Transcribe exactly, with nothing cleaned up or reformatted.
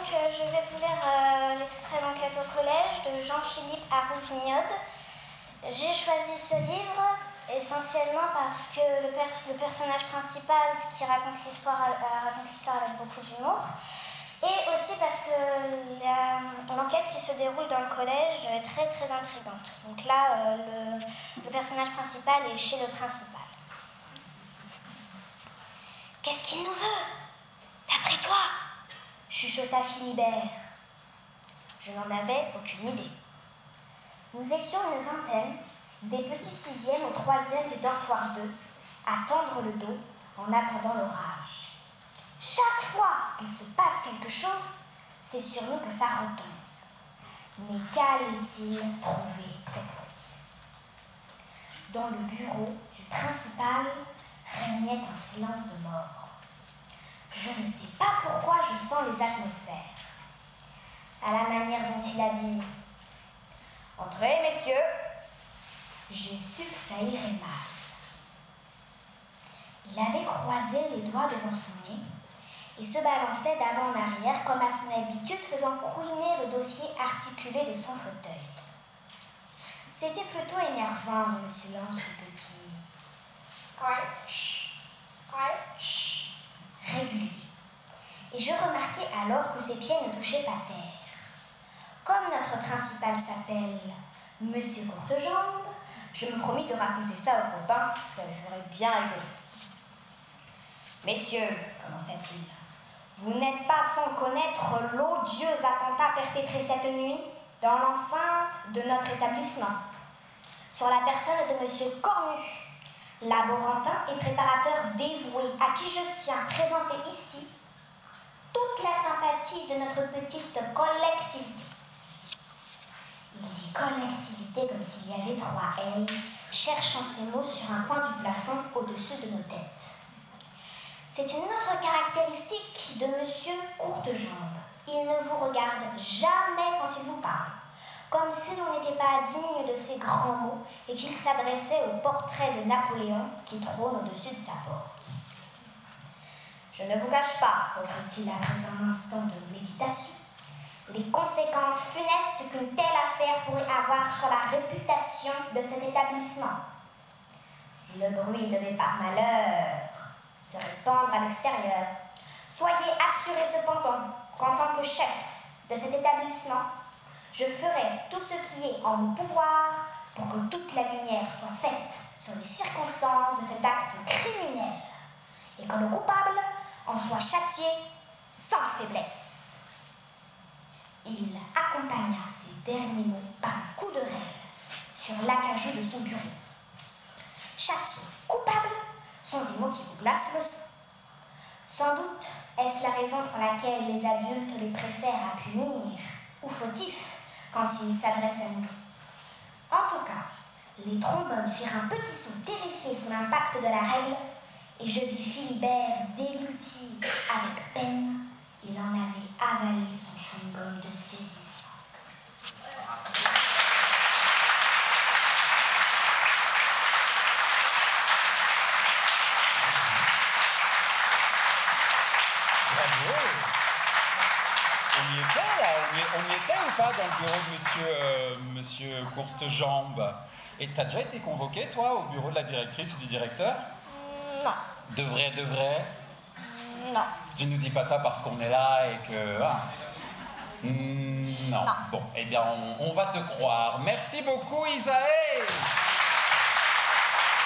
euh, je vais vous lire euh, l'extrait d'enquête au collège de Jean-Philippe Arouvignode. J'ai choisi ce livre essentiellement parce que le, pers le personnage principal qui raconte l'histoire euh, raconte l'histoire avec beaucoup d'humour, et aussi parce que l'enquête qui se déroule dans le collège est très très intrigante. Donc là, euh, le, le personnage principal est chez le principal. Qu'est-ce qu'il nous veut, d'après toi? Chuchota Philibert. Je n'en avais aucune idée. Nous étions une vingtaine, des petits sixièmes au troisième du dortoir deux, à tendre le dos en attendant l'orage. Chaque fois qu'il se passe quelque chose, c'est sur nous que ça retombe. Mais qu'allait-il trouver cette fois-ci? Dans le bureau du principal régnait un silence de mort. Je ne sais pas pourquoi je sens les atmosphères. À la manière dont il a dit « Entrez, messieurs !» j'ai su que ça irait mal. Il avait croisé les doigts devant son nez et se balançait d'avant en arrière comme à son habitude, faisant couiner le dossier articulé de son fauteuil. C'était plutôt énervant dans le silence petit « scratch, scratch » régulier. Et je remarquai alors que ses pieds ne touchaient pas terre. Comme notre principal s'appelle Monsieur Courtejambe, je me promis de raconter ça aux copains, ça les ferait bien rigoler. « Messieurs, commença-t-il, vous n'êtes pas sans connaître l'odieux attentat perpétré cette nuit dans l'enceinte de notre établissement sur la personne de Monsieur Cornu, laborantin et préparateur dévoué, à qui je tiens à présenter ici toute la sympathie de notre petite collectivité. » Il dit collectivité comme s'il y avait trois L, cherchant ses mots sur un coin du plafond au-dessus de nos têtes. C'est une autre caractéristique de Monsieur Courtejambe. Il ne vous regarde jamais quand il vous parle, comme si l'on n'était pas digne de ses grands mots et qu'il s'adressait au portrait de Napoléon qui trône au-dessus de sa porte. « Je ne vous cache pas, reprit-il après un instant de méditation, les conséquences funestes qu'une telle affaire pourrait avoir sur la réputation de cet établissement. Si le bruit devait par malheur se répandre à l'extérieur, soyez assurés cependant qu'en tant que chef de cet établissement, je ferai tout ce qui est en mon pouvoir pour que toute la lumière soit faite sur les circonstances de cet acte criminel et que le coupable en soit châtié sans faiblesse. » Il accompagna ces derniers mots par un coup de règle sur l'acajou de son bureau. « Châtié, coupable » sont des mots qui vous glacent le sang. Sans doute est-ce la raison pour laquelle les adultes les préfèrent à punir ou fautifs quand ils s'adressent à nous. En tout cas, les trombones firent un petit saut terrifié sous l'impact de la règle et je vis Philibert dégluti avec peine. Il en avait avalé son chewing-gum de saisissement. Bravo! On y était là, on y, on y était ou pas dans le bureau de monsieur, euh, monsieur Courtejambe? Et t'as déjà été convoqué, toi, au bureau de la directrice ou du directeur? Non. De vrai, de vrai? Non. Tu nous dis pas ça parce qu'on est là et que... Ah. Mmh, non. non. Bon, eh bien, on, on va te croire. Merci beaucoup, Isaël.